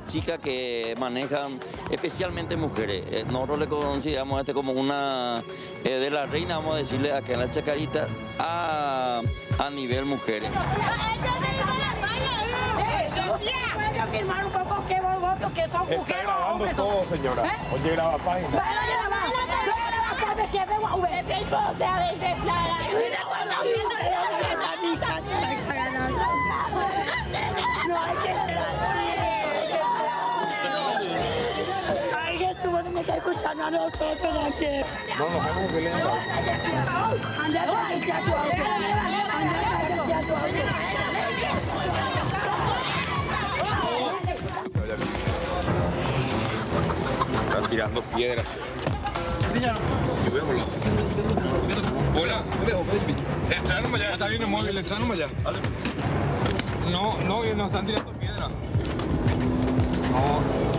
chicas que manejan, especialmente mujeres. Nosotros le consideramos como una de la reina, vamos a decirle acá en la Chacarita, a nivel mujeres. Firmar un poco que voto que son mujeres. Está grabando todo, señora. Oye, graba página. No hay que ser así, Ay, Jesús, vos tenés que escucharnos a nosotros también. No, nos vamos a pelear. Están tirando piedras. Hola. Entraron allá, está bien el móvil, entraron allá. No, no están tirando piedras. No.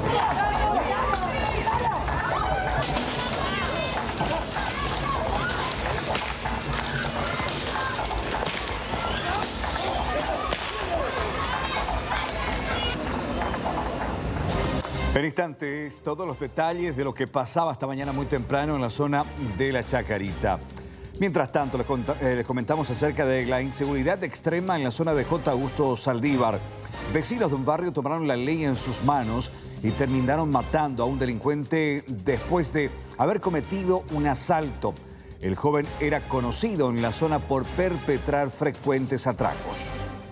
En instantes, todos los detalles de lo que pasaba esta mañana muy temprano en la zona de la Chacarita. Mientras tanto, les comentamos acerca de la inseguridad extrema en la zona de J. Augusto Saldívar. Vecinos de un barrio tomaron la ley en sus manos y terminaron matando a un delincuente después de haber cometido un asalto. El joven era conocido en la zona por perpetrar frecuentes atracos.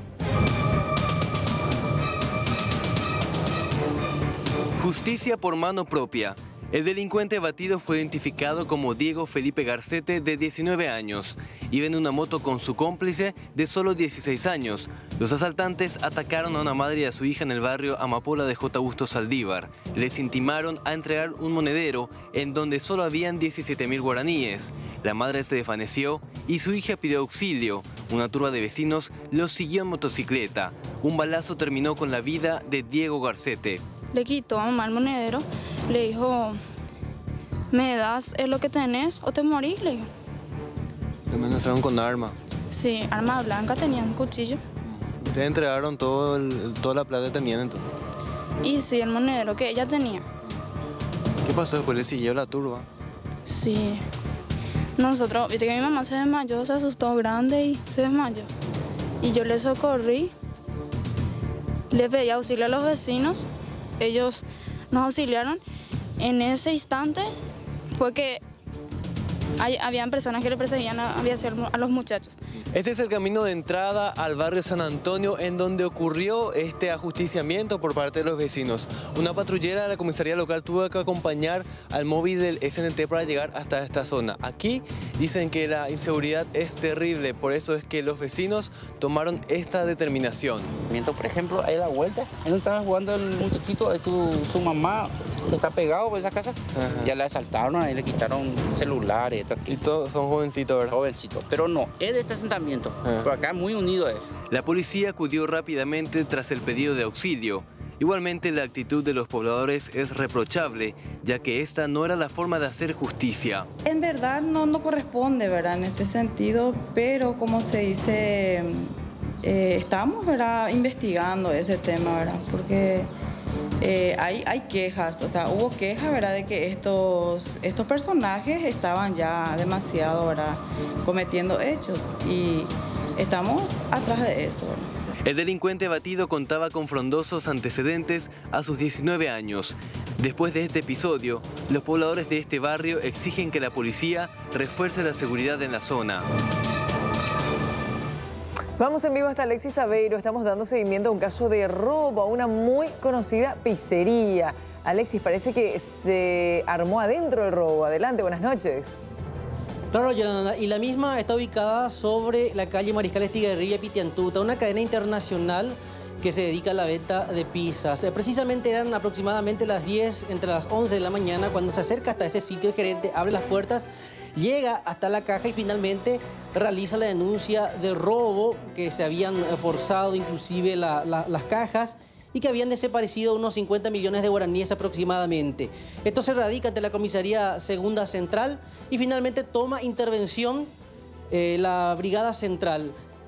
Justicia por mano propia. El delincuente abatido fue identificado como Diego Felipe Garcete, de 19 años. Iba en una moto con su cómplice de solo 16 años. Los asaltantes atacaron a una madre y a su hija en el barrio Amapola de J. Augusto Saldívar. Les intimaron a entregar un monedero en donde solo habían 17.000 guaraníes. La madre se desvaneció y su hija pidió auxilio. Una turba de vecinos los siguió en motocicleta. Un balazo terminó con la vida de Diego Garcete. Le quitó a mamá el monedero, le dijo, ¿me das lo que tenés o te morís? Le dijo. ¿Te amenazaron con arma? Sí, arma blanca, tenían un cuchillo. ¿Te entregaron toda la plata que tenían entonces? Y sí, el monedero que ella tenía. ¿Qué pasó después? ¿Le siguió la turba? Sí. Nosotros, viste que mi mamá se desmayó, se asustó grande y se desmayó. Y yo le socorrí, le pedí auxilio a los vecinos. Ellos nos auxiliaron. En ese instante fue que habían personas que le perseguían a los muchachos. Este es el camino de entrada al barrio San Antonio, en donde ocurrió este ajusticiamiento por parte de los vecinos. Una patrullera de la comisaría local tuvo que acompañar al móvil del SNT para llegar hasta esta zona. Aquí dicen que la inseguridad es terrible, por eso es que los vecinos tomaron esta determinación. Por ejemplo, ahí a la vuelta, él estaba jugando el muchachito, su mamá está pegado por esa casa. Ajá. Ya le asaltaron, ahí le quitaron celulares. Y todos son jovencitos, ¿verdad? Jovencitos, pero no, es de este asentamiento, pero acá muy unido es. La policía acudió rápidamente tras el pedido de auxilio. Igualmente, la actitud de los pobladores es reprochable, ya que esta no era la forma de hacer justicia. En verdad no corresponde, ¿verdad?, en este sentido, pero como se dice, estamos, ¿verdad?, investigando ese tema, ¿verdad?, porque hay quejas, o sea, hubo quejas, ¿verdad?, de que estos personajes estaban ya demasiado, ¿verdad?, cometiendo hechos y estamos atrás de eso, ¿verdad? El delincuente abatido contaba con frondosos antecedentes a sus 19 años. Después de este episodio, los pobladores de este barrio exigen que la policía refuerce la seguridad en la zona. Vamos en vivo hasta Alexis Aveiro. Estamos dando seguimiento a un caso de robo a una muy conocida pizzería. Alexis, parece que se armó adentro el robo. Adelante, buenas noches. Claro, Yolanda, y la misma está ubicada sobre la calle Mariscal Estigarribia Pitiantuta, una cadena internacional que se dedica a la venta de pizzas. Precisamente eran aproximadamente las 10, entre las 11 de la mañana, cuando se acerca hasta ese sitio, el gerente abre las puertas, llega hasta la caja y finalmente realiza la denuncia de robo, que se habían forzado inclusive las cajas y que habían desaparecido unos 50 millones de guaraníes aproximadamente. Esto se radica ante la comisaría segunda central y finalmente toma intervención la brigada central.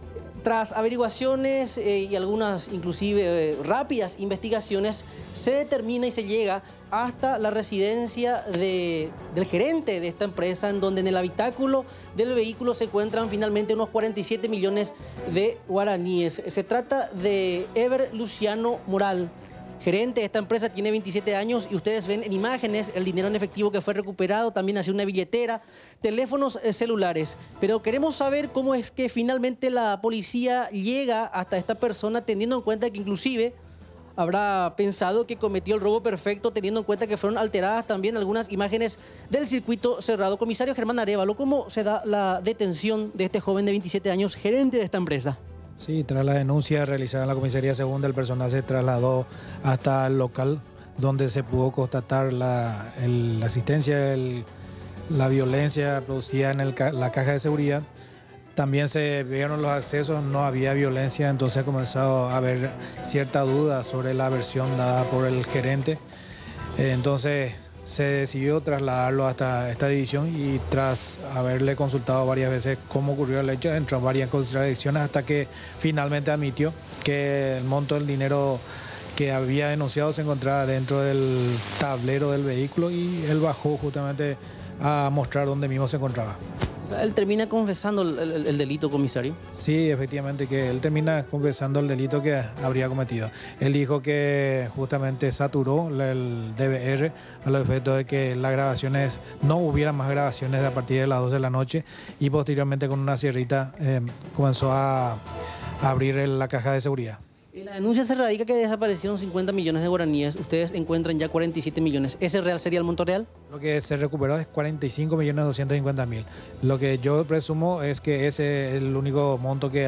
Tras averiguaciones y algunas inclusive rápidas investigaciones, se determina y se llega hasta la residencia del gerente de esta empresa, en donde en el habitáculo del vehículo se encuentran finalmente unos 47 millones de guaraníes. Se trata de Ever Luciano Moral, gerente de esta empresa, tiene 27 años y ustedes ven en imágenes el dinero en efectivo que fue recuperado, también hacia una billetera, teléfonos celulares. Pero queremos saber cómo es que finalmente la policía llega hasta esta persona, teniendo en cuenta que inclusive habrá pensado que cometió el robo perfecto, teniendo en cuenta que fueron alteradas también algunas imágenes del circuito cerrado. Comisario Germán Arévalo, ¿cómo se da la detención de este joven de 27 años, gerente de esta empresa? Sí, tras la denuncia realizada en la comisaría segunda, el personal se trasladó hasta el local donde se pudo constatar la asistencia, la violencia producida en la caja de seguridad. También se vieron los accesos, no había violencia, entonces ha comenzado a haber cierta duda sobre la versión dada por el gerente. Entonces se decidió trasladarlo hasta esta división y tras haberle consultado varias veces cómo ocurrió el hecho, entró en varias contradicciones hasta que finalmente admitió que el monto del dinero que había denunciado se encontraba dentro del tablero del vehículo y él bajó justamente a mostrar dónde mismo se encontraba. O sea, él termina confesando el delito, comisario. Sí, efectivamente, que él termina confesando el delito que habría cometido. Él dijo que justamente saturó el DVR a los efectos de que las grabaciones, no hubiera más grabaciones a partir de las 12 de la noche y posteriormente con una sierrita comenzó a abrir la caja de seguridad. En la denuncia se radica que desaparecieron 50 millones de guaraníes. Ustedes encuentran ya 47 millones. ¿Ese real sería el monto real? Lo que se recuperó es 45.250.000. Lo que yo presumo es que ese es el único monto que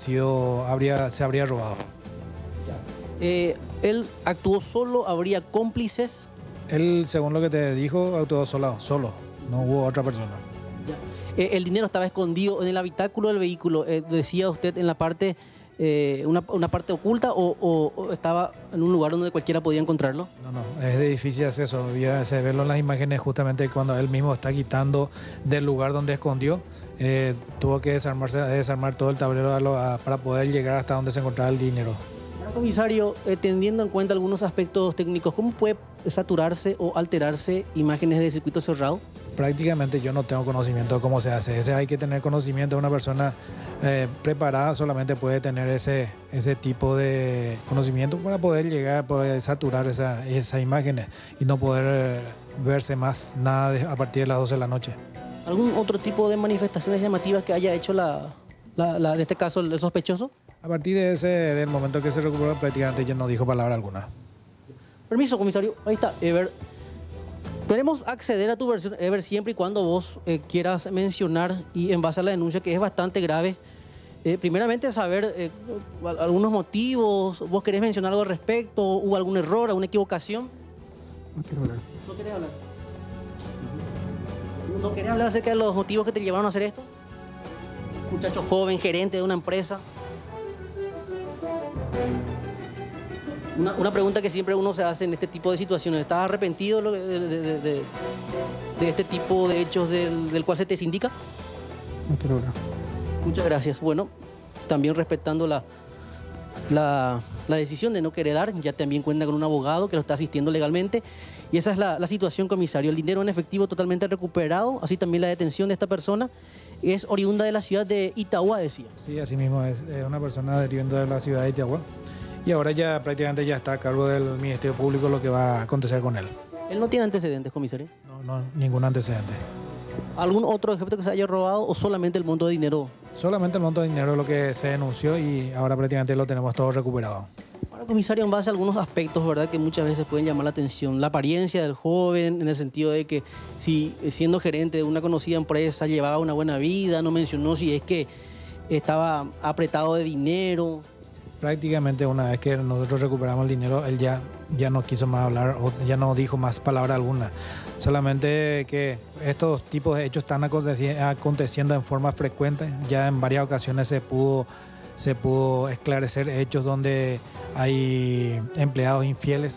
se habría robado. ¿Él actuó solo? ¿Habría cómplices? Él, según lo que te dijo, actuó solo. No hubo otra persona. ¿El dinero estaba escondido en el habitáculo del vehículo? Decía usted en la parte... una parte oculta o estaba en un lugar donde cualquiera podía encontrarlo? No, es de difícil acceso. Se ven en las imágenes justamente cuando él mismo está quitando del lugar donde escondió. Tuvo que desarmar todo el tablero para poder llegar hasta donde se encontraba el dinero. Bueno, comisario, teniendo en cuenta algunos aspectos técnicos, ¿cómo puede saturarse o alterarse imágenes de circuito cerrado? Prácticamente yo no tengo conocimiento de cómo se hace. Hay que tener conocimiento. Una persona preparada solamente puede tener ese tipo de conocimiento para poder llegar, poder saturar esas imágenes y no poder verse más nada a partir de las 12 de la noche. ¿Algún otro tipo de manifestaciones llamativas que haya hecho en este caso el sospechoso? A partir del momento que se recuperó, prácticamente ya no dijo palabra alguna. Permiso, comisario. Ahí está, Ever. Podemos acceder a tu versión, Ever, siempre y cuando vos quieras mencionar y en base a la denuncia que es bastante grave. Primeramente saber algunos motivos, vos querés mencionar algo al respecto, hubo algún error, alguna equivocación. No quiero hablar. ¿No querés hablar? ¿No querés hablar acerca de los motivos que te llevaron a hacer esto? Muchacho joven, gerente de una empresa. Una pregunta que siempre uno se hace en este tipo de situaciones. ¿Estás arrepentido de este tipo de hechos del cual se te indica? No quiero hablar. Muchas gracias. Bueno, también respetando la decisión de no querer dar, ya también cuenta con un abogado que lo está asistiendo legalmente. Y esa es la situación, comisario. El dinero en efectivo totalmente recuperado, así también la detención de esta persona. Es oriunda de la ciudad de Itagua, decía. Sí, así mismo es una persona oriunda de la ciudad de Itagua. Y ahora ya prácticamente ya está a cargo del Ministerio Público lo que va a acontecer con él. ¿Él no tiene antecedentes, comisario? No, ningún antecedente. ¿Algún otro objeto que se haya robado o solamente el monto de dinero? Solamente el monto de dinero es lo que se denunció y ahora prácticamente lo tenemos todo recuperado. Ahora, comisario, en base a algunos aspectos, ¿verdad?, que muchas veces pueden llamar la atención. La apariencia del joven, en el sentido de que si siendo gerente de una conocida empresa llevaba una buena vida, no mencionó si es que estaba apretado de dinero. Prácticamente una vez que nosotros recuperamos el dinero, él ya no quiso más hablar o ya no dijo más palabra alguna. Solamente que estos tipos de hechos están aconteciendo en forma frecuente. Ya en varias ocasiones se pudo esclarecer hechos donde hay empleados infieles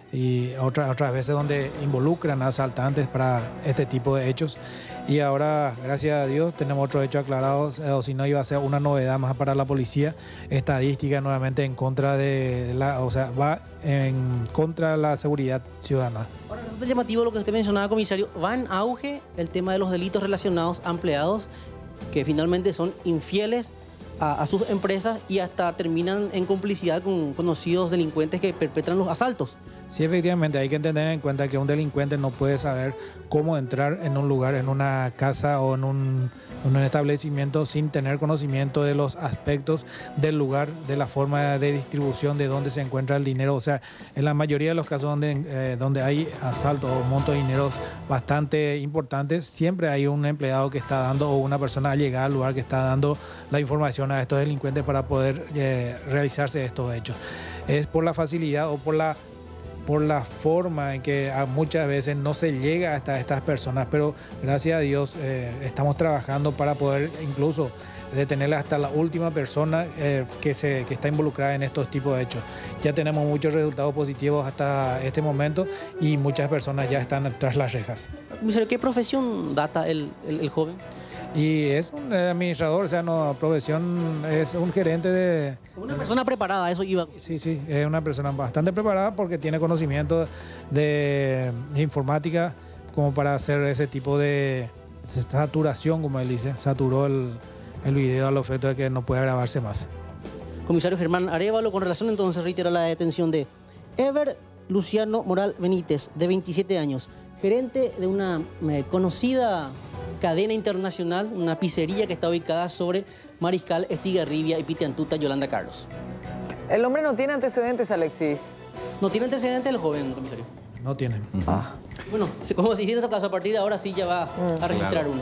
y otras veces donde involucran a asaltantes para este tipo de hechos. Y ahora, gracias a Dios, tenemos otros hechos aclarados, o si no iba a ser una novedad más para la policía, estadística nuevamente en contra de va en contra de la seguridad ciudadana. Ahora, resulta llamativo lo que usted mencionaba, comisario, va en auge el tema de los delitos relacionados a empleados que finalmente son infieles a sus empresas y hasta terminan en complicidad con conocidos delincuentes que perpetran los asaltos. Sí, efectivamente, hay que tener en cuenta que un delincuente no puede saber cómo entrar en un lugar, en una casa o en un establecimiento sin tener conocimiento de los aspectos del lugar, de la forma de distribución, de dónde se encuentra el dinero. O sea, en la mayoría de los casos donde hay asaltos o montos de dinero bastante importantes, siempre hay un empleado que está dando o una persona allegada al lugar que está dando la información a estos delincuentes para poder realizarse estos hechos. Es por la facilidad o por la forma en que muchas veces no se llega hasta estas personas, pero gracias a Dios estamos trabajando para poder incluso detener hasta la última persona que está involucrada en estos tipos de hechos. Ya tenemos muchos resultados positivos hasta este momento y muchas personas ya están tras las rejas. Comisario, ¿qué profesión data el joven? Y es un administrador, o sea, no, profesión, es un gerente de... Una persona preparada, eso iba. Sí, sí, es una persona bastante preparada porque tiene conocimiento de informática como para hacer ese tipo de saturación, como él dice. Saturó el video al efecto de que no puede grabarse más. Comisario Germán Arévalo, con relación entonces, reitera la detención de Ever Luciano Moral Benítez, de 27 años, gerente de una conocida cadena internacional, una pizzería que está ubicada sobre Mariscal Estigarribia y Pitiantuta, Yolanda Carlos. El hombre no tiene antecedentes, Alexis. ¿No tiene antecedentes el joven, comisario? No tiene. Bueno, como si hiciera caso, a partir de ahora sí ya va a registrar uno.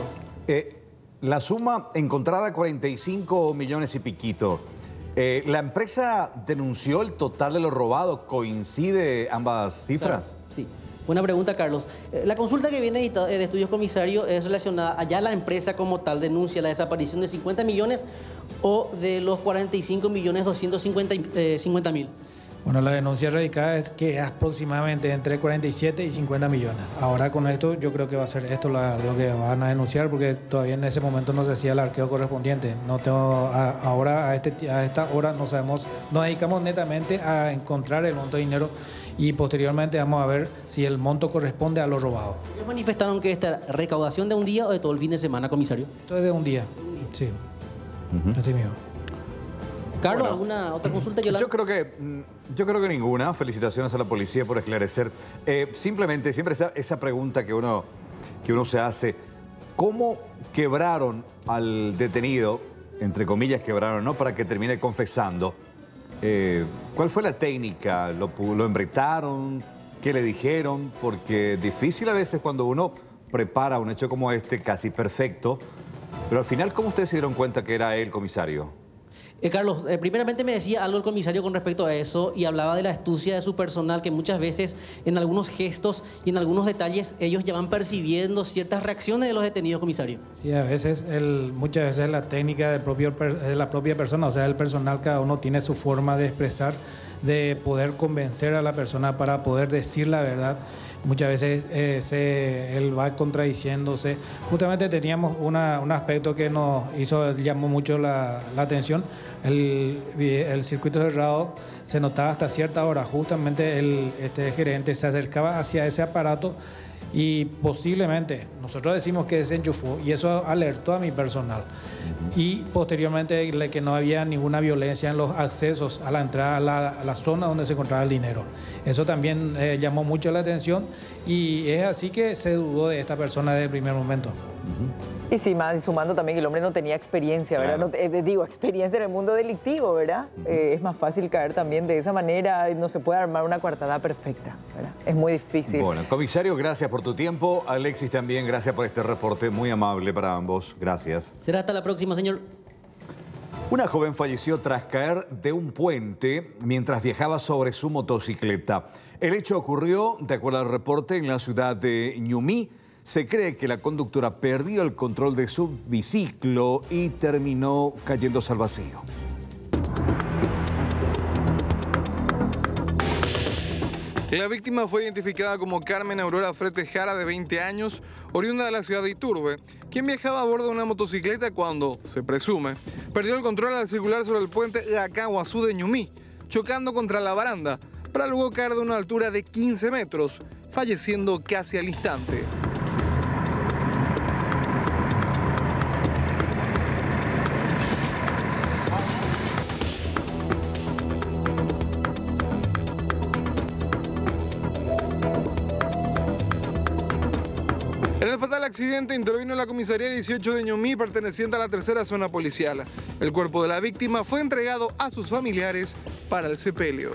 La suma encontrada, 45 millones y piquito. ¿La empresa denunció el total de lo robado? ¿Coincide ambas cifras? Claro, sí. Buena pregunta, Carlos. La consulta que viene de Estudios Comisario es relacionada, allá la empresa como tal denuncia la desaparición de 50 millones o de los 45 millones 250 mil. Bueno, la denuncia radicada es que es aproximadamente entre 47 y 50 millones. Ahora con esto yo creo que va a ser esto lo que van a denunciar porque todavía en ese momento no se hacía el arqueo correspondiente. No tengo, ahora a esta hora no sabemos, nos dedicamos netamente a encontrar el monto de dinero y posteriormente vamos a ver si el monto corresponde a lo robado. ¿Ellos manifestaron que esta recaudación de un día o de todo el fin de semana, comisario? Esto es de un día, sí. Así mismo. Carlos, ¿alguna otra consulta? Yo creo que ninguna. Felicitaciones a la policía por esclarecer. Simplemente, siempre esa pregunta que uno se hace, ¿cómo quebraron al detenido, entre comillas quebraron, ¿no?, para que termine confesando? ¿Cuál fue la técnica? ¿Lo embretaron? ¿Qué le dijeron? Porque difícil a veces cuando uno prepara un hecho como este, casi perfecto, pero al final, ¿cómo ustedes se dieron cuenta que era él, comisario? Carlos, primeramente me decía algo el comisario con respecto a eso y hablaba de la astucia de su personal, que muchas veces en algunos gestos y en algunos detalles ellos ya van percibiendo ciertas reacciones de los detenidos, comisario. Sí, a veces, muchas veces la técnica de la propia persona, o sea, el personal, cada uno tiene su forma de expresar, de poder convencer a la persona para poder decir la verdad. Muchas veces él va contradiciéndose. Justamente teníamos un aspecto que nos llamó mucho la atención. El circuito cerrado se notaba hasta cierta hora. Justamente este gerente se acercaba hacia ese aparato y posiblemente, nosotros decimos que desenchufó y eso alertó a mi personal. Y posteriormente que no había ninguna violencia en los accesos a la entrada a la zona donde se encontraba el dinero. Eso también llamó mucho la atención y es así que se dudó de esta persona desde el primer momento. Y sí, más y sumando también que el hombre no tenía experiencia, ¿verdad? Claro. No, experiencia en el mundo delictivo, ¿verdad? Es más fácil caer también de esa manera, no se puede armar una coartada perfecta, ¿verdad? Es muy difícil. Bueno, comisario, gracias por tu tiempo. Alexis también, gracias por este reporte muy amable para ambos. Gracias. Será hasta la próxima, señor. Una joven falleció tras caer de un puente mientras viajaba sobre su motocicleta. El hecho ocurrió, de acuerdo al reporte, en la ciudad de Ñumí. Se cree que la conductora perdió el control de su biciclo y terminó cayéndose al vacío. La víctima fue identificada como Carmen Aurora Frete Jara, de 20 años, oriunda de la ciudad de Iturbe, quien viajaba a bordo de una motocicleta cuando, se presume, perdió el control al circular sobre el puente Lacaguazú de Ñumí, chocando contra la baranda, para luego caer de una altura de 15 metros, falleciendo casi al instante. En el fatal accidente intervino la comisaría 18 de Ñumí, perteneciente a la tercera zona policial. El cuerpo de la víctima fue entregado a sus familiares para el sepelio.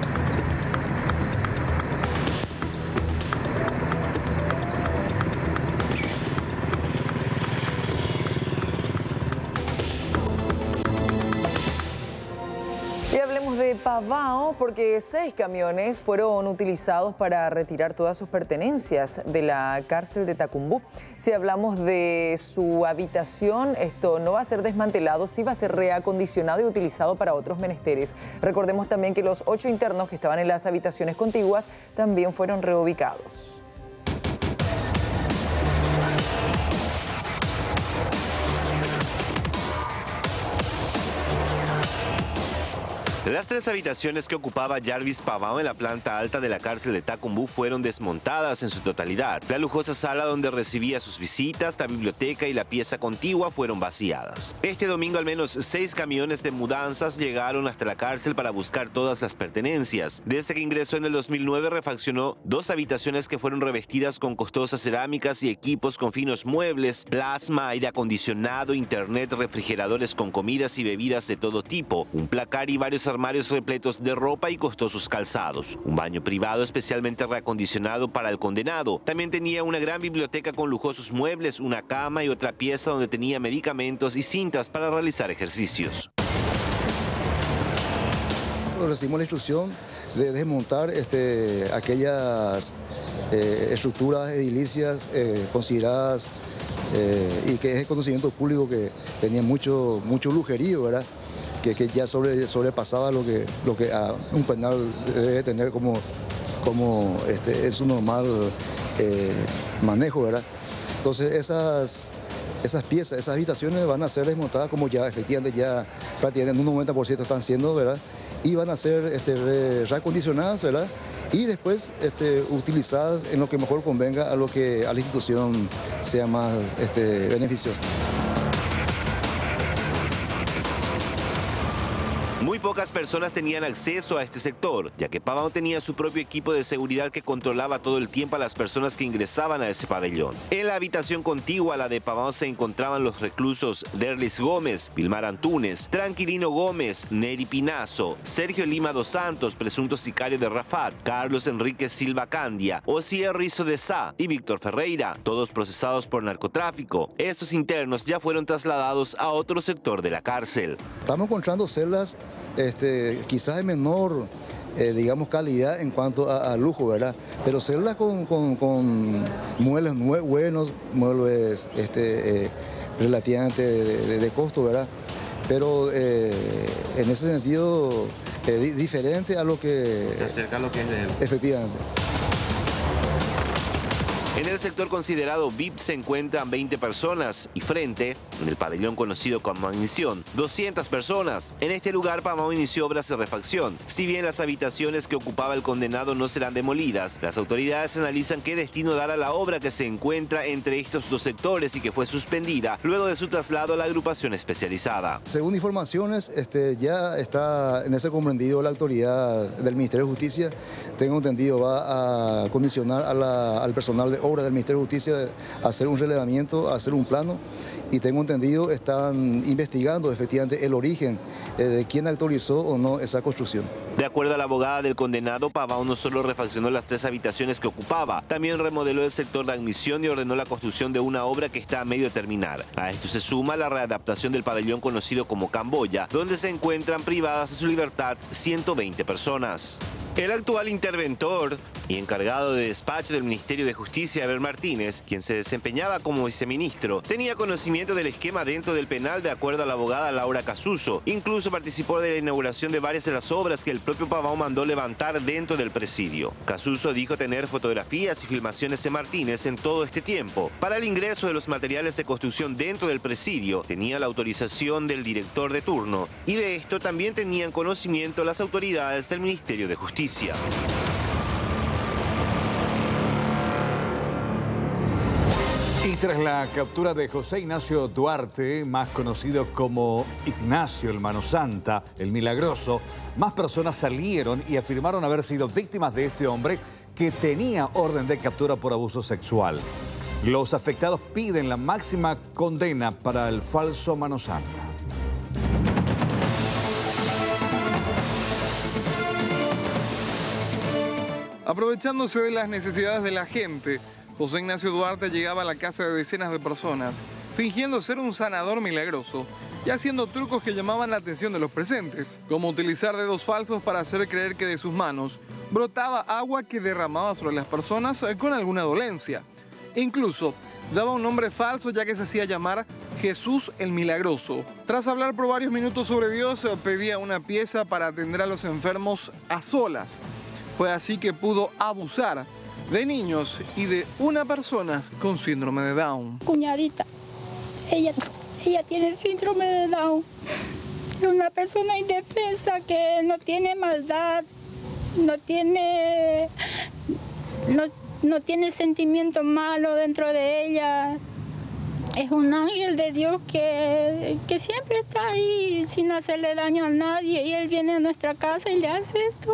Y hablemos de Pavao, porque 6 camiones fueron utilizados para retirar todas sus pertenencias de la cárcel de Tacumbú. Si hablamos de su habitación, esto no va a ser desmantelado, sí va a ser reacondicionado y utilizado para otros menesteres. Recordemos también que los 8 internos que estaban en las habitaciones contiguas también fueron reubicados. Las 3 habitaciones que ocupaba Jarvis Pavao en la planta alta de la cárcel de Tacumbú fueron desmontadas en su totalidad. La lujosa sala donde recibía sus visitas, la biblioteca y la pieza contigua fueron vaciadas. Este domingo al menos 6 camiones de mudanzas llegaron hasta la cárcel para buscar todas las pertenencias. Desde que ingresó en el 2009 refaccionó 2 habitaciones que fueron revestidas con costosas cerámicas y equipos con finos muebles, plasma, aire acondicionado, internet, refrigeradores con comidas y bebidas de todo tipo, un placar y varios armarios repletos de ropa y costosos calzados. Un baño privado especialmente reacondicionado para el condenado. También tenía una gran biblioteca con lujosos muebles, una cama y otra pieza donde tenía medicamentos y cintas para realizar ejercicios. Recibimos la instrucción de desmontar aquellas estructuras edilicias consideradas y que es el conocimiento público que tenía mucho lujerío, ¿verdad? Que ya sobrepasaba lo que un penal debe tener como es su normal manejo, ¿verdad? Entonces esas piezas, esas habitaciones van a ser desmontadas como ya efectivamente ya prácticamente en un 90% están siendo, ¿verdad? Y van a ser reacondicionadas, ¿verdad? Y después utilizadas en lo que mejor convenga a lo que a la institución sea más beneficiosa. Muy pocas personas tenían acceso a este sector, ya que Pavao tenía su propio equipo de seguridad que controlaba todo el tiempo a las personas que ingresaban a ese pabellón. En la habitación contigua a la de Pavao se encontraban los reclusos Derlis Gómez, Vilmar Antunes, Tranquilino Gómez, Neri Pinazo, Sergio Lima dos Santos, presunto sicario de Rafat, Carlos Enrique Silva Candia, Osier Rizo de Sá y Víctor Ferreira, todos procesados por narcotráfico. Estos internos ya fueron trasladados a otro sector de la cárcel. Estamos encontrando celdas quizás de menor, digamos, calidad en cuanto a lujo, ¿verdad? Pero celdas con muebles buenos, muebles relativamente de costo, ¿verdad? Pero en ese sentido, diferente a lo que... Se acerca a lo que es de él. Efectivamente. En el sector considerado VIP se encuentran 20 personas y frente, en el pabellón conocido como Admisión, 200 personas. En este lugar Pavao inició obras de refacción. Si bien las habitaciones que ocupaba el condenado no serán demolidas, las autoridades analizan qué destino dar a la obra que se encuentra entre estos 2 sectores y que fue suspendida luego de su traslado a la agrupación especializada. Según informaciones, ya está en ese comprendido la autoridad del Ministerio de Justicia. Tengo entendido va a comisionar al personal de obra del Ministerio de Justicia a hacer un relevamiento, a hacer un plano, y tengo entendido están investigando efectivamente el origen de quién autorizó o no esa construcción. De acuerdo a la abogada del condenado, Pavao no solo refaccionó las 3 habitaciones que ocupaba, también remodeló el sector de admisión y ordenó la construcción de una obra que está a medio terminar. A esto se suma la readaptación del pabellón conocido como Camboya, donde se encuentran privadas de su libertad 120 personas. El actual interventor y encargado de despacho del Ministerio de Justicia, Eber Martínez, quien se desempeñaba como viceministro, tenía conocimiento del esquema dentro del penal de acuerdo a la abogada Laura Casuso. Incluso participó de la inauguración de varias de las obras que el propio Pavão mandó levantar dentro del presidio. Casuso dijo tener fotografías y filmaciones de Martínez en todo este tiempo. Para el ingreso de los materiales de construcción dentro del presidio, tenía la autorización del director de turno, y de esto también tenían conocimiento las autoridades del Ministerio de Justicia. Y tras la captura de José Ignacio Duarte, más conocido como Ignacio el Mano Santa, el Milagroso, más personas salieron y afirmaron haber sido víctimas de este hombre que tenía orden de captura por abuso sexual. Los afectados piden la máxima condena para el falso Mano Santa. Aprovechándose de las necesidades de la gente, José Ignacio Duarte llegaba a la casa de decenas de personas, fingiendo ser un sanador milagroso y haciendo trucos que llamaban la atención de los presentes, como utilizar dedos falsos para hacer creer que de sus manos brotaba agua que derramaba sobre las personas con alguna dolencia. Incluso daba un nombre falso, ya que se hacía llamar Jesús el Milagroso. Tras hablar por varios minutos sobre Dios, pedía una pieza para atender a los enfermos a solas. Fue así que pudo abusar de niños y de una persona con síndrome de Down. Cuñadita, ella tiene síndrome de Down. Es una persona indefensa que no tiene maldad, no tiene sentimiento malo dentro de ella. Es un ángel de Dios que siempre está ahí sin hacerle daño a nadie, y él viene a nuestra casa y le hace esto.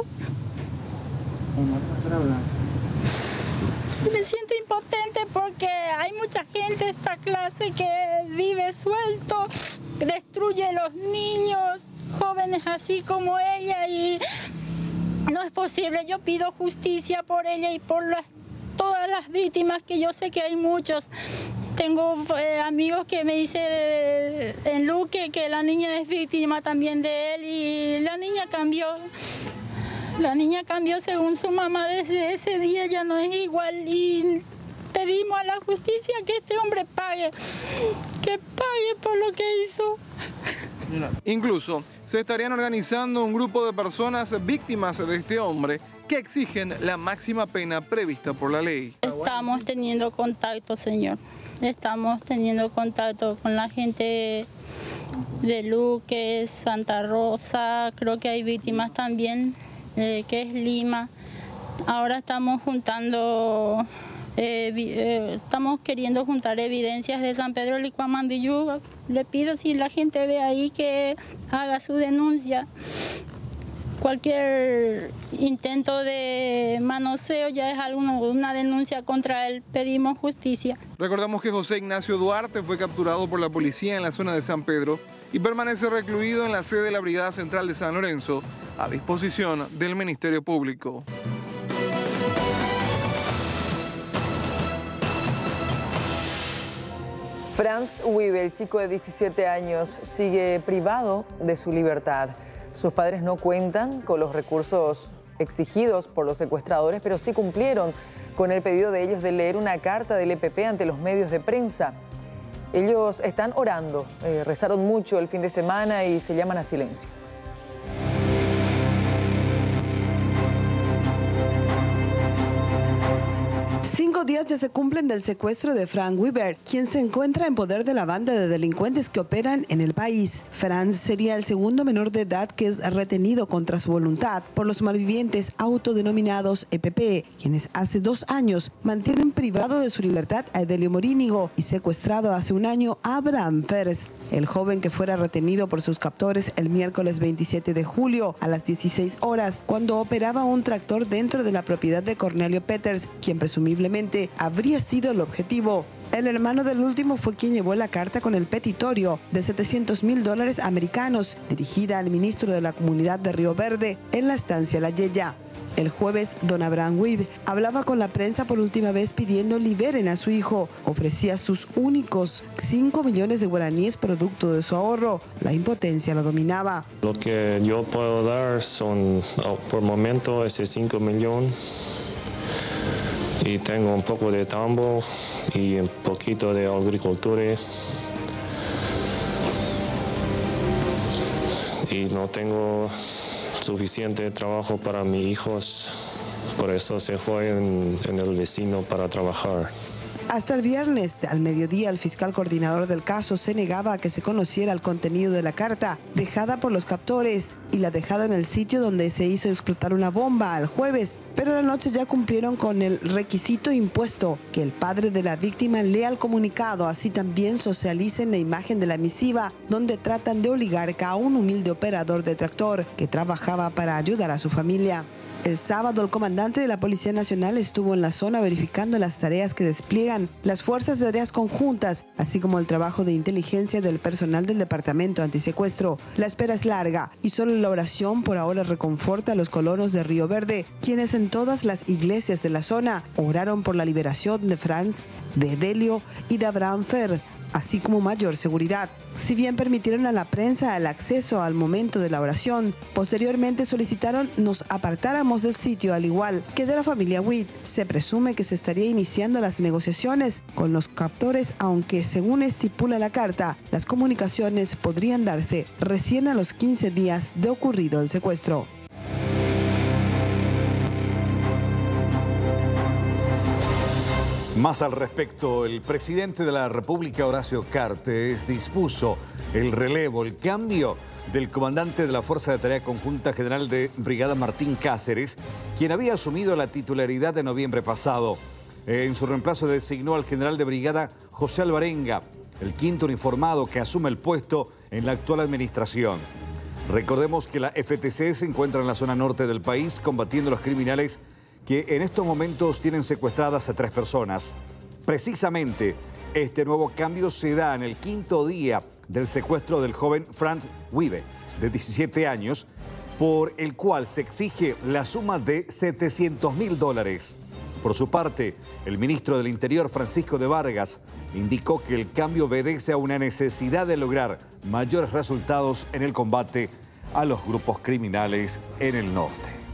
Me siento impotente porque hay mucha gente de esta clase que vive suelto, destruye a los niños, jóvenes así como ella, y no es posible. Yo pido justicia por ella y por todas las víctimas, que yo sé que hay muchos. Tengo amigos que me dicen en Luque que la niña es víctima también de él, y la niña cambió. La niña cambió según su mamá. Desde ese día ya no es igual, y pedimos a la justicia que este hombre pague, que pague por lo que hizo. Incluso se estarían organizando un grupo de personas víctimas de este hombre que exigen la máxima pena prevista por la ley. Estamos teniendo contacto, señor. Estamos teniendo contacto con la gente de Luque, Santa Rosa, creo que hay víctimas también, que es Lima. Ahora estamos juntando, estamos queriendo juntar evidencias de San Pedro Licuamandiyú. Le pido, si la gente ve ahí, que haga su denuncia. Cualquier intento de manoseo ya es una denuncia contra él. Pedimos justicia. Recordamos que José Ignacio Duarte fue capturado por la policía en la zona de San Pedro y permanece recluido en la sede de la Brigada Central de San Lorenzo, a disposición del Ministerio Público. Franz Wiebe, el chico de 17 años, sigue privado de su libertad. Sus padres no cuentan con los recursos exigidos por los secuestradores, pero sí cumplieron con el pedido de ellos de leer una carta del EPP ante los medios de prensa. Ellos están orando, rezaron mucho el fin de semana y se llaman a silencio. 5 días ya se cumplen del secuestro de Franz Wiebe, quien se encuentra en poder de la banda de delincuentes que operan en el país. Franz sería el segundo menor de edad que es retenido contra su voluntad por los malvivientes autodenominados EPP, quienes hace 2 años mantienen privado de su libertad a Edelio Morínigo y secuestrado hace 1 año a Abraham Pérez, el joven que fuera retenido por sus captores el miércoles 27 de julio a las 16 horas, cuando operaba un tractor dentro de la propiedad de Cornelio Peters, quien presumiblemente habría sido el objetivo. El hermano del último fue quien llevó la carta con el petitorio de $700.000 americanos, dirigida al ministro de la Comunidad de Río Verde en la estancia La Yeya. El jueves, don Abraham Wiebe hablaba con la prensa por última vez pidiendo liberen a su hijo. Ofrecía sus únicos 5 millones de guaraníes producto de su ahorro. La impotencia lo dominaba. Lo que yo puedo dar son, por momento, ese 5 millones y tengo un poco de tambo y un poquito de agricultura. Y no tengo suficiente trabajo para mis hijos, por eso se fue en el vecino para trabajar. Hasta el viernes, al mediodía, el fiscal coordinador del caso se negaba a que se conociera el contenido de la carta dejada por los captores y la dejada en el sitio donde se hizo explotar una bomba al jueves, pero la noche ya cumplieron con el requisito impuesto, que el padre de la víctima lea el comunicado, así también socialicen la imagen de la misiva, donde tratan de oligarca a un humilde operador de tractor que trabajaba para ayudar a su familia. El sábado, el comandante de la Policía Nacional estuvo en la zona verificando las tareas que despliegan las fuerzas de tareas conjuntas, así como el trabajo de inteligencia del personal del Departamento Antisecuestro. La espera es larga y solo la oración por ahora reconforta a los colonos de Río Verde, quienes en todas las iglesias de la zona oraron por la liberación de Franz, de Delio y de Abraham Fer, así como mayor seguridad. Si bien permitieron a la prensa el acceso al momento de la oración, posteriormente solicitaron nos apartáramos del sitio, al igual que de la familia Witt. Se presume que se estaría iniciando las negociaciones con los captores, aunque según estipula la carta, las comunicaciones podrían darse recién a los 15 días de ocurrido el secuestro. Más al respecto, el presidente de la República, Horacio Cartes, dispuso el relevo, el cambio del comandante de la Fuerza de Tarea Conjunta General de Brigada, Martín Cáceres, quien había asumido la titularidad de noviembre pasado. En su reemplazo designó al general de brigada José Alvarenga, el quinto uniformado que asume el puesto en la actual administración. Recordemos que la FTC se encuentra en la zona norte del país combatiendo a los criminales que en estos momentos tienen secuestradas a 3 personas. Precisamente, este nuevo cambio se da en el 5º día del secuestro del joven Franz Wiebe, de 17 años, por el cual se exige la suma de $700.000. Por su parte, el ministro del Interior, Francisco de Vargas, indicó que el cambio obedece a una necesidad de lograr mayores resultados en el combate a los grupos criminales en el norte.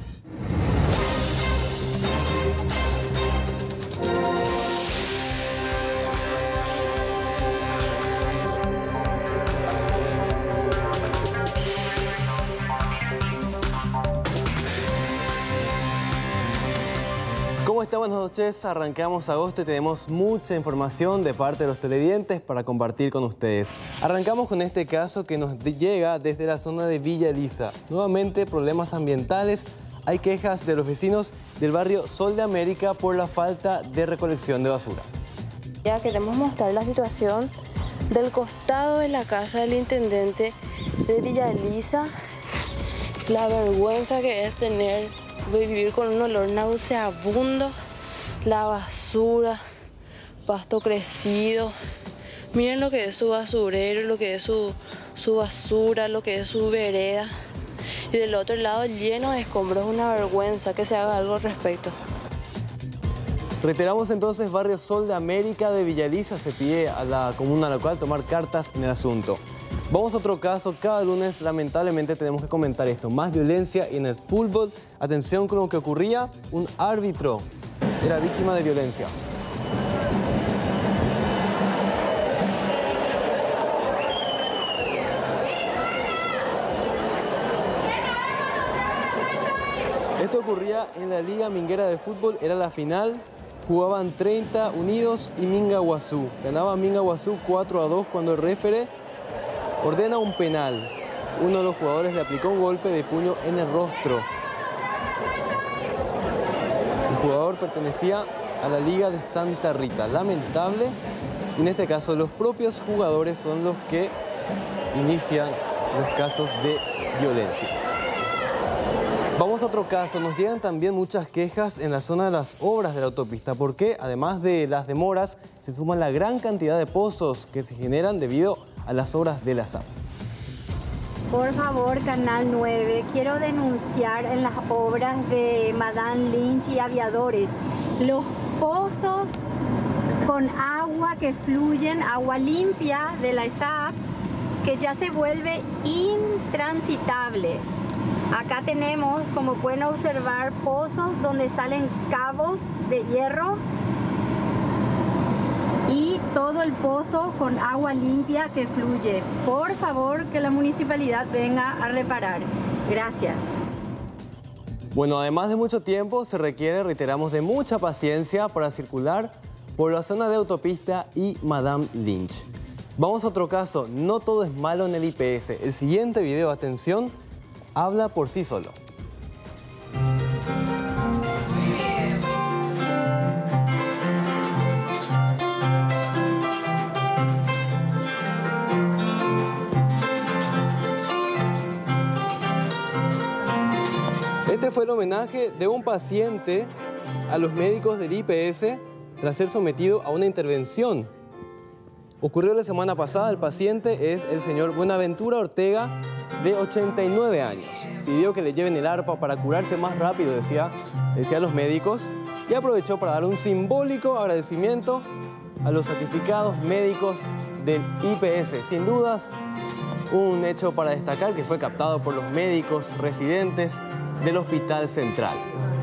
¿Cómo están? Buenas noches. Arrancamos agosto y tenemos mucha información de parte de los televidentes para compartir con ustedes. Arrancamos con este caso que nos llega desde la zona de Villa Elisa. Nuevamente problemas ambientales. Hay quejas de los vecinos del barrio Sol de América por la falta de recolección de basura. Ya queremos mostrar la situación del costado de la casa del intendente de Villa Elisa. La vergüenza que es tener de vivir con un olor nauseabundo, la basura, pasto crecido. Miren lo que es su basurero, lo que es su basura, lo que es su vereda. Y del otro lado lleno de escombros, una vergüenza que se haga algo al respecto. Reiteramos entonces, barrio Sol de América de Villa Elisa se pide a la comuna local tomar cartas en el asunto. Vamos a otro caso. Cada lunes lamentablemente tenemos que comentar esto. Más violencia en el fútbol. Atención con lo que ocurría. Un árbitro era víctima de violencia. Esto ocurría en la Liga Minguera de Fútbol. Era la final. Jugaban 30 Unidos y Mingaguazú. Ganaba Mingaguazú 4-2 cuando el referee ordena un penal. Uno de los jugadores le aplicó un golpe de puño en el rostro. El jugador pertenecía a la Liga de Santa Rita. Lamentable. Y en este caso los propios jugadores son los que inician los casos de violencia. Vamos a otro caso. Nos llegan también muchas quejas en la zona de las obras de la autopista, porque además de las demoras, se suman la gran cantidad de pozos que se generan debido a las obras de la SAP. Por favor, Canal 9, quiero denunciar en las obras de Madame Lynch y Aviadores los pozos con agua que fluyen, agua limpia de la SAP, que ya se vuelve intransitable. Acá tenemos, como pueden observar, pozos donde salen cabos de hierro y todo el pozo con agua limpia que fluye. Por favor, que la municipalidad venga a reparar. Gracias. Bueno, además de mucho tiempo, se requiere, reiteramos, de mucha paciencia para circular por la zona de autopista y Madame Lynch. Vamos a otro caso. No todo es malo en el IPS. El siguiente video, atención, habla por sí solo. Este fue el homenaje de un paciente a los médicos del IPS tras ser sometido a una intervención. Ocurrió la semana pasada. El paciente es el señor Buenaventura Ortega, de 89 años. Pidió que le lleven el arpa para curarse más rápido, decía los médicos, y aprovechó para dar un simbólico agradecimiento a los certificados médicos del IPS. Sin dudas, un hecho para destacar que fue captado por los médicos residentes del Hospital Central.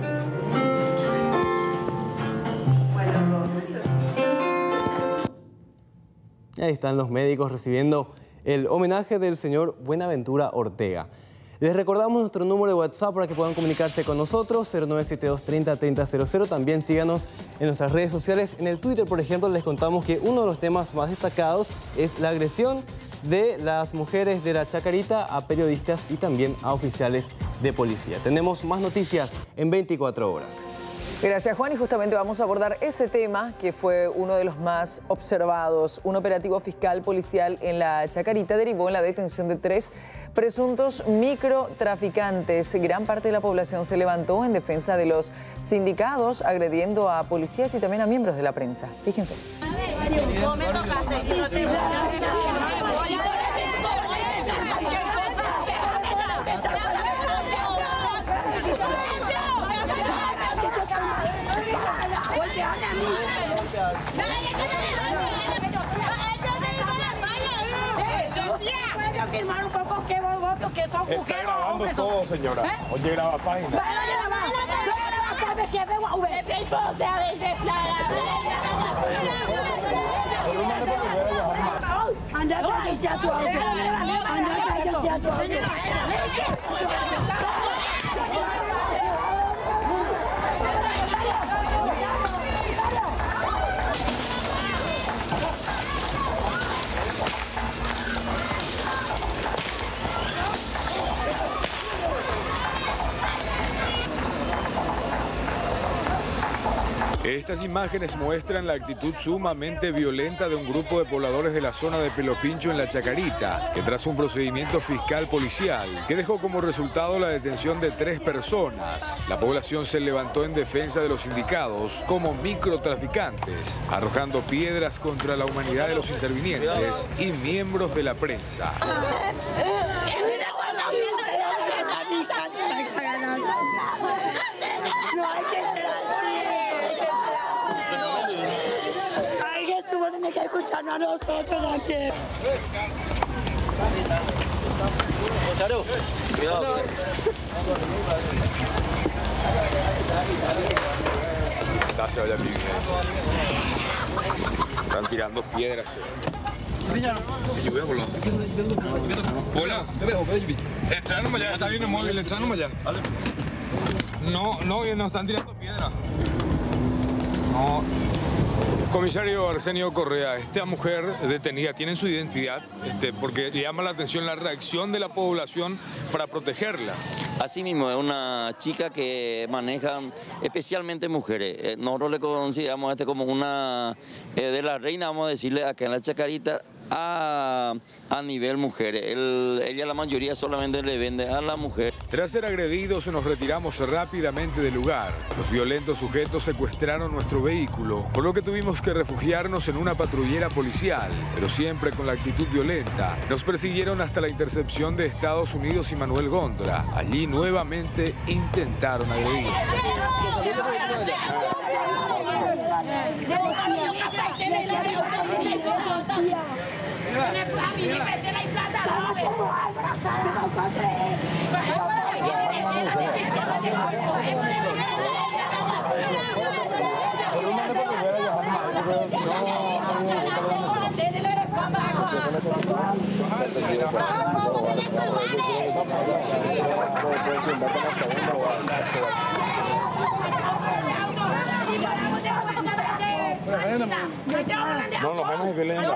Ahí están los médicos recibiendo el homenaje del señor Buenaventura Ortega. Les recordamos nuestro número de WhatsApp para que puedan comunicarse con nosotros, 0972 30 30 00. También síganos en nuestras redes sociales. En el Twitter, por ejemplo, les contamos que uno de los temas más destacados es la agresión de las mujeres de la Chacarita a periodistas y también a oficiales de policía. Tenemos más noticias en 24 horas. Gracias, Juan, y justamente vamos a abordar ese tema que fue uno de los más observados. Un operativo fiscal policial en la Chacarita derivó en la detención de 3 presuntos microtraficantes. Gran parte de la población se levantó en defensa de los sindicados, agrediendo a policías y también a miembros de la prensa. Fíjense. Está grabando todo, señora. Oye, graba página. Estas imágenes muestran la actitud sumamente violenta de un grupo de pobladores de la zona de Pelopincho en la Chacarita, que tras un procedimiento fiscal policial que dejó como resultado la detención de 3 personas, la población se levantó en defensa de los sindicados como microtraficantes, arrojando piedras contra la humanidad de los intervinientes y miembros de la prensa. No hay que ser así, hay que ser así. Tiene que escucharnos a nosotros también. Cuidado. Están tirando piedras. Hola. Entraron allá, está bien el móvil, entraron allá. No están tirando piedras. No. Comisario Arsenio Correa, esta mujer detenida, ¿tienen su identidad? Porque llama la atención la reacción de la población para protegerla. Así mismo, es una chica que maneja especialmente mujeres. Nosotros le consideramos como una de las reinas, vamos a decirle, acá en la Chacarita, a nivel mujeres. Ella la mayoría solamente le vende a la mujer. Tras ser agredidos nos retiramos rápidamente del lugar. Los violentos sujetos secuestraron nuestro vehículo, por lo que tuvimos que refugiarnos en una patrullera policial, pero siempre con la actitud violenta. Nos persiguieron hasta la intercepción de Estados Unidos y Manuel Góndola. Allí nuevamente intentaron agredir. No, nos vamos a que leen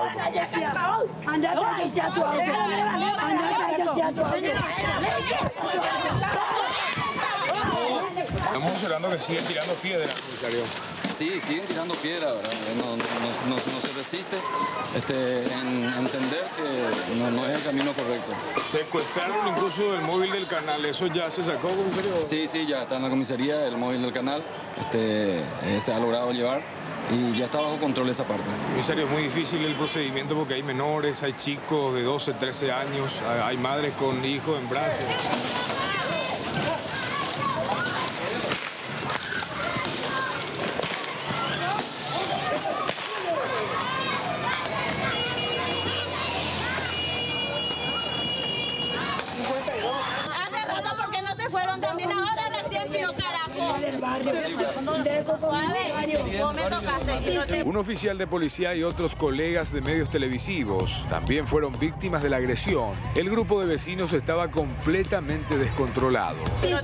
Estamos observando que siguen tirando piedras, comisario. Sí, siguen tirando piedras, ¿verdad? No se resiste en entender que no es el camino correcto. Secuestraron incluso el móvil del canal, ¿eso ya se sacó, comisario? Sí, ya está en la comisaría, el móvil del canal, se ha logrado llevar y ya está bajo control esa parte. Comisario, es muy difícil el procedimiento porque hay menores, hay chicos de 12, 13 años, hay madres con hijos en brazos. Un oficial de policía y otros colegas de medios televisivos también fueron víctimas de la agresión. El grupo de vecinos estaba completamente descontrolado.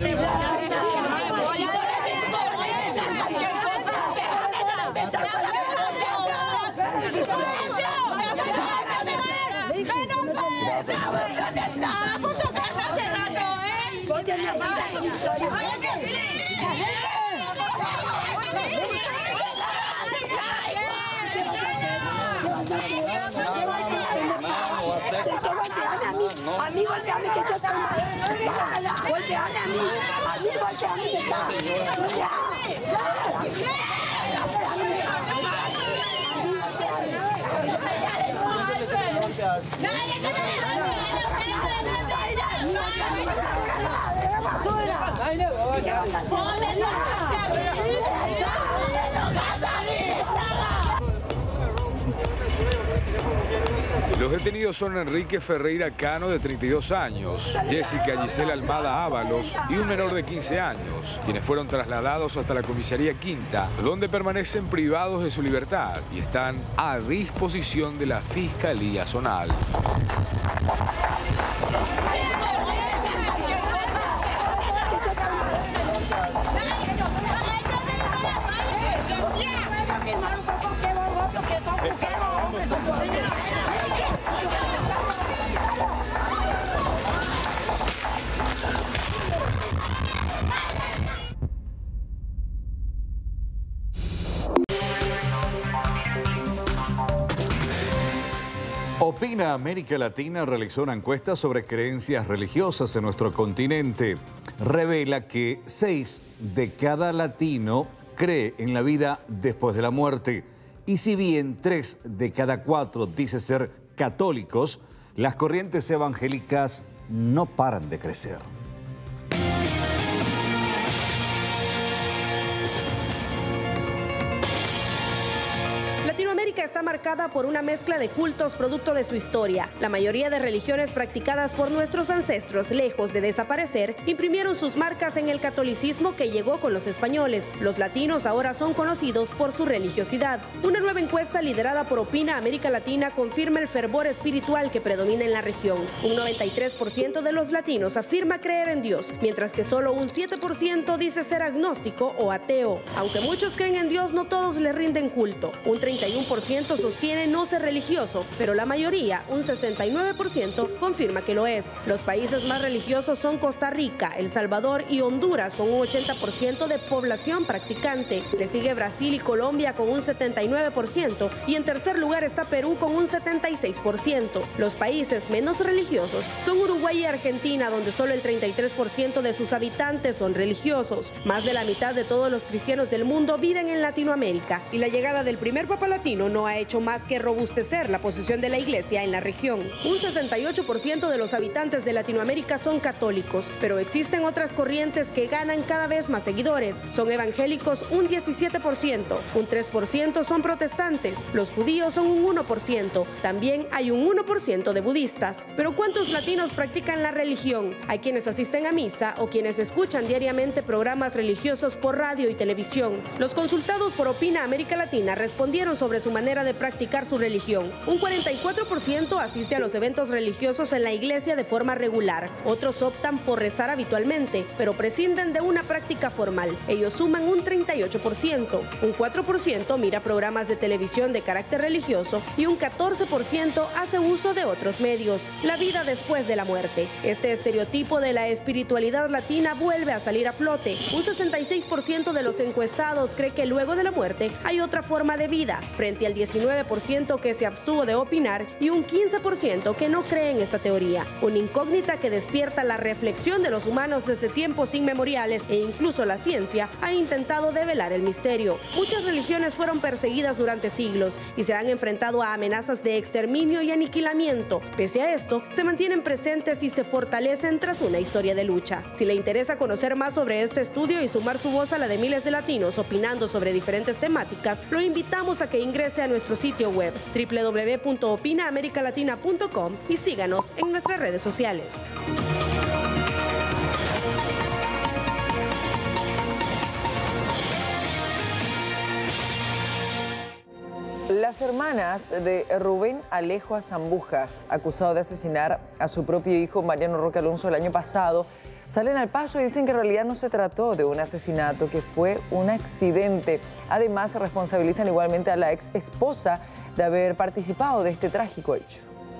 Los detenidos son Enrique Ferreira Cano, de 32 años, Jessica Gisela Almada Ábalos y un menor de 15 años, quienes fueron trasladados hasta la comisaría Quinta, donde permanecen privados de su libertad y están a disposición de la Fiscalía Zonal. Opina América Latina realizó una encuesta sobre creencias religiosas en nuestro continente. Revela que 6 de cada latino cree en la vida después de la muerte. Y si bien 3 de cada 4 dice ser católicos, las corrientes evangélicas no paran de crecer. Latinoamérica está marcada por una mezcla de cultos producto de su historia. La mayoría de religiones practicadas por nuestros ancestros, lejos de desaparecer, imprimieron sus marcas en el catolicismo que llegó con los españoles. Los latinos ahora son conocidos por su religiosidad. Una nueva encuesta liderada por Opina América Latina confirma el fervor espiritual que predomina en la región. Un 93% de los latinos afirma creer en Dios, mientras que solo un 7% dice ser agnóstico o ateo. Aunque muchos creen en Dios, no todos le rinden culto. Un 31% sostiene no ser religioso, pero la mayoría, un 69%, confirma que lo es. Los países más religiosos son Costa Rica, El Salvador y Honduras, con un 80% de población practicante. Le sigue Brasil y Colombia con un 79%, y en tercer lugar está Perú con un 76%. Los países menos religiosos son Uruguay y Argentina, donde solo el 33% de sus habitantes son religiosos. Más de la mitad de todos los cristianos del mundo viven en Latinoamérica, y la llegada del primer Papa Latino no ha hecho más que robustecer la posición de la Iglesia en la región. Un 68% de los habitantes de Latinoamérica son católicos, pero existen otras corrientes que ganan cada vez más seguidores. Son evangélicos un 17%, un 3% son protestantes, los judíos son un 1%, también hay un 1% de budistas. Pero ¿cuántos latinos practican la religión? Hay quienes asisten a misa o quienes escuchan diariamente programas religiosos por radio y televisión. Los consultados por Opina América Latina respondieron sobre su manera de practicar su religión. Un 44% asiste a los eventos religiosos en la iglesia de forma regular. Otros optan por rezar habitualmente, pero prescinden de una práctica formal. Ellos suman un 38%. Un 4% mira programas de televisión de carácter religioso y un 14% hace uso de otros medios. La vida después de la muerte. Este estereotipo de la espiritualidad latina vuelve a salir a flote. Un 66% de los encuestados cree que luego de la muerte hay otra forma de vida, frente al 19% que se abstuvo de opinar y un 15% que no cree en esta teoría. Una incógnita que despierta la reflexión de los humanos desde tiempos inmemoriales e incluso la ciencia ha intentado develar el misterio. Muchas religiones fueron perseguidas durante siglos y se han enfrentado a amenazas de exterminio y aniquilamiento. Pese a esto, se mantienen presentes y se fortalecen tras una historia de lucha. Si le interesa conocer más sobre este estudio y sumar su voz a la de miles de latinos opinando sobre diferentes temáticas, lo invitamos a que ingrese a nuestro sitio web www.opinaamericalatina.com y síganos en nuestras redes sociales. Las hermanas de Rubén Alejo Azambujas, acusado de asesinar a su propio hijo Mariano Roque Alonso el año pasado, salen al paso y dicen que en realidad no se trató de un asesinato, que fue un accidente. Además, responsabilizan igualmente a la ex esposa de haber participado de este trágico hecho.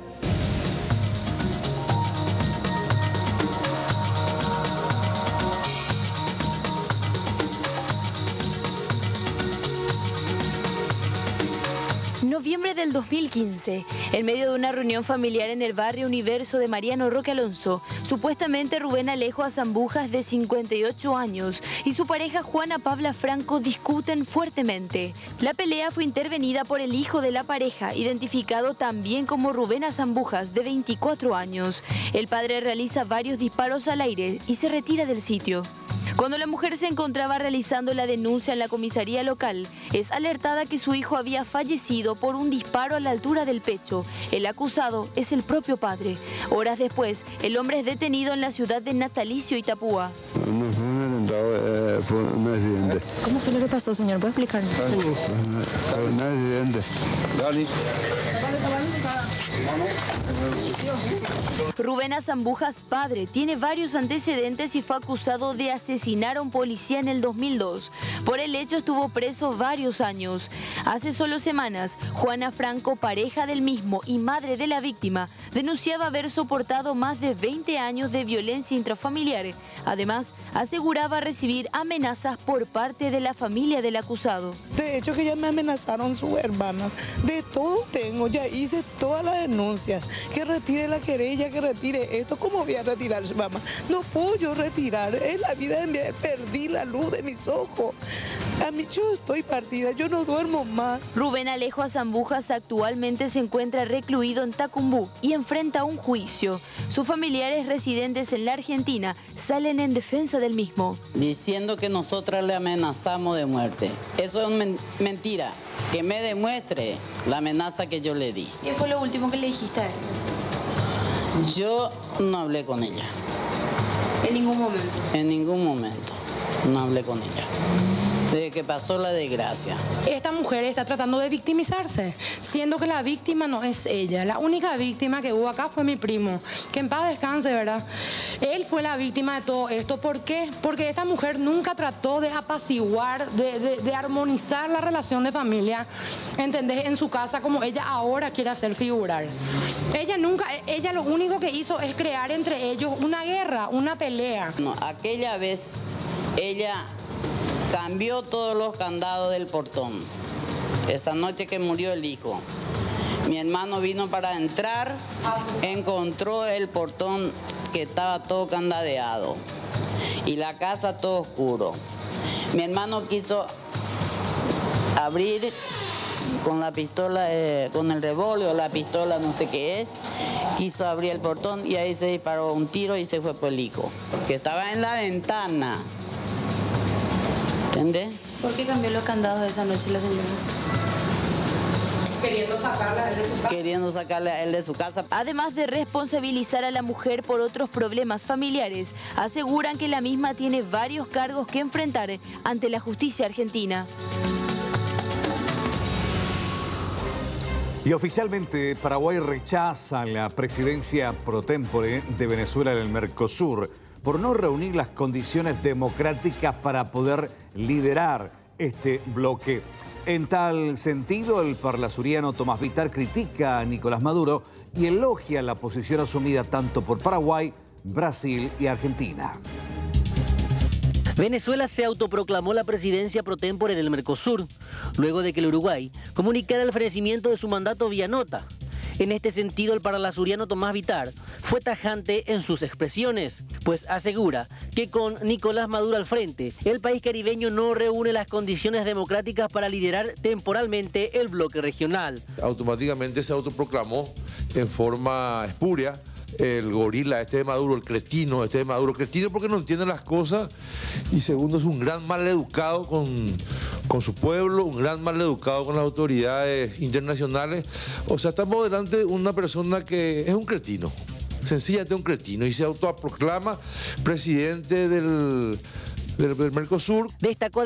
Noviembre del 2015, en medio de una reunión familiar en el barrio Universo de Mariano Roque Alonso, supuestamente Rubén Alejo Azambujas, de 58 años, y su pareja Juana Pabla Franco discuten fuertemente. La pelea fue intervenida por el hijo de la pareja, identificado también como Rubén Azambujas, de 24 años. El padre realiza varios disparos al aire y se retira del sitio. Cuando la mujer se encontraba realizando la denuncia en la comisaría local, es alertada que su hijo había fallecido por un disparo a la altura del pecho. El acusado es el propio padre. Horas después, el hombre es detenido en la ciudad de Natalicio, Itapúa. No fue un atentado, fue un accidente. ¿Cómo fue lo que pasó, señor? ¿Puede explicar? Un accidente. Dale. Rubén Azambujas, padre, tiene varios antecedentes y fue acusado de asesinar a un policía en el 2002. Por el hecho estuvo preso varios años. Hace solo semanas, Juana Franco, pareja del mismo y madre de la víctima, denunciaba haber soportado más de 20 años de violencia intrafamiliar. Además, aseguraba recibir amenazas por parte de la familia del acusado. De hecho, que ya me amenazaron su hermana. De todo tengo, ya hice todas las denuncias. Que retire la querella, que retire esto. ¿Cómo voy a retirar, mamá? No puedo yo retirar. Es la vida de mi... Perdí la luz de mis ojos. A mí yo estoy partida, yo no duermo más. Rubén Alejo Azambujas actualmente se encuentra recluido en Tacumbú y enfrenta un juicio. Sus familiares residentes en la Argentina salen en defensa del mismo. Diciendo que nosotras le amenazamos de muerte. Eso es mentira. Que me demuestre la amenaza que yo le di. ¿Qué fue lo último que le dijiste a él? Yo no hablé con ella. ¿En ningún momento? En ningún momento. No hablé con ella. Desde que pasó la desgracia. Esta mujer está tratando de victimizarse, siendo que la víctima no es ella. La única víctima que hubo acá fue mi primo, que en paz descanse, ¿verdad? Él fue la víctima de todo esto. ¿Por qué? Porque esta mujer nunca trató de apaciguar, de armonizar la relación de familia, ¿entendés? En su casa, como ella ahora quiere hacer figurar. Ella lo único que hizo es crear entre ellos una guerra, una pelea. No, aquella vez ella cambió todos los candados del portón. Esa noche que murió el hijo, mi hermano vino para entrar, encontró el portón que estaba todo candadeado y la casa todo oscuro. Mi hermano quiso abrir con la pistola, con el revólver o la pistola, no sé qué es, quiso abrir el portón y ahí se disparó un tiro y se fue por el hijo, que estaba en la ventana. ¿Entendés? ¿Por qué cambió los candados esa noche la señora? Queriendo sacarla a él de su casa. Queriendo sacarle a él de su casa. Además de responsabilizar a la mujer por otros problemas familiares, aseguran que la misma tiene varios cargos que enfrentar ante la justicia argentina. Y oficialmente Paraguay rechaza la presidencia pro tempore de Venezuela en el Mercosur por no reunir las condiciones democráticas para poder liderar este bloque. En tal sentido, el parlasuriano Tomás Vitar critica a Nicolás Maduro y elogia la posición asumida tanto por Paraguay, Brasil y Argentina. Venezuela se autoproclamó la presidencia pro tempore del Mercosur, luego de que el Uruguay comunicara el ofrecimiento de su mandato vía nota. En este sentido, el parlasuriano Tomás Vitar fue tajante en sus expresiones, pues asegura que con Nicolás Maduro al frente, el país caribeño no reúne las condiciones democráticas para liderar temporalmente el bloque regional. Automáticamente se autoproclamó en forma espuria el gorila este de Maduro, el cretino este de Maduro. Cretino porque no entiende las cosas y segundo es un gran maleducado con su pueblo, un gran maleducado con las autoridades internacionales. O sea, estamos delante de una persona que es un cretino, sencillamente un cretino, y se autoproclama presidente del Mercosur. Destacó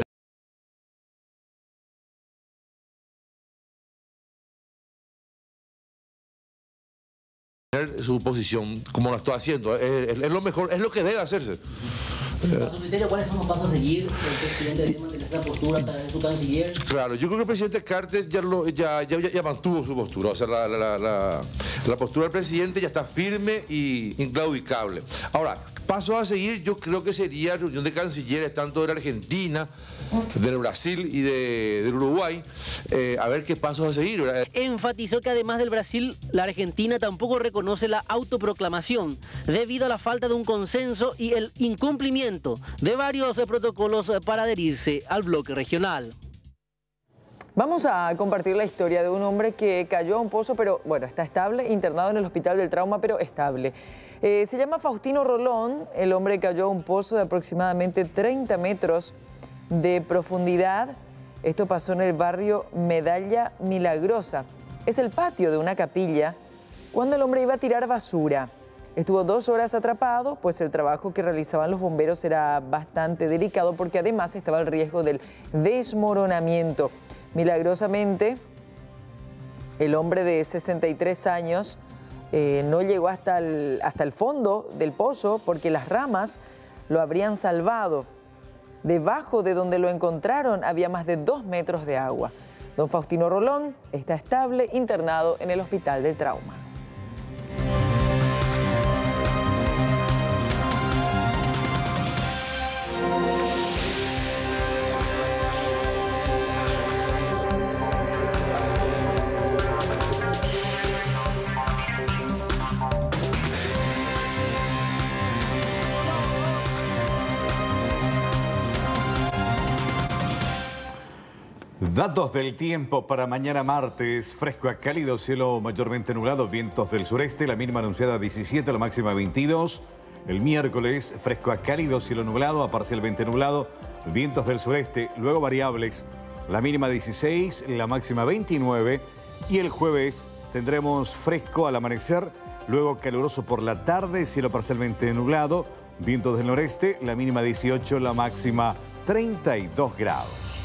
su posición como lo está haciendo, es lo mejor, es lo que debe hacerse. A su criterio, ¿cuáles son los pasos a seguir? El presidente debe mantener esta postura a través de su canciller. Claro, yo creo que el presidente Carter ya mantuvo su postura, o sea, la postura del presidente ya está firme y inclaudicable. Ahora, pasos a seguir, yo creo que sería reunión de cancilleres tanto de la Argentina, del Brasil y del Uruguay, a ver qué pasos a seguir, ¿verdad? Enfatizó que además del Brasil, la Argentina tampoco reconoce la autoproclamación debido a la falta de un consenso y el incumplimiento de varios protocolos para adherirse al bloque regional. Vamos a compartir la historia de un hombre que cayó a un pozo, pero bueno, está estable, internado en el Hospital del Trauma, pero estable. Se llama Faustino Rolón, el hombre cayó a un pozo de aproximadamente 30 metros de profundidad. Esto pasó en el barrio Medalla Milagrosa. Es el patio de una capilla cuando el hombre iba a tirar basura. Estuvo 2 horas atrapado, pues el trabajo que realizaban los bomberos era bastante delicado porque además estaba el riesgo del desmoronamiento. Milagrosamente, el hombre de 63 años no llegó hasta el fondo del pozo porque las ramas lo habrían salvado. Debajo de donde lo encontraron había más de 2 metros de agua. Don Faustino Rolón está estable, internado en el Hospital del Trauma. Datos del tiempo para mañana martes, fresco a cálido, cielo mayormente nublado, vientos del sureste, la mínima anunciada 17, la máxima 22. El miércoles, fresco a cálido, cielo nublado, a parcialmente nublado, vientos del sureste, luego variables, la mínima 16, la máxima 29. Y el jueves tendremos fresco al amanecer, luego caluroso por la tarde, cielo parcialmente nublado, vientos del noreste, la mínima 18, la máxima 32 grados.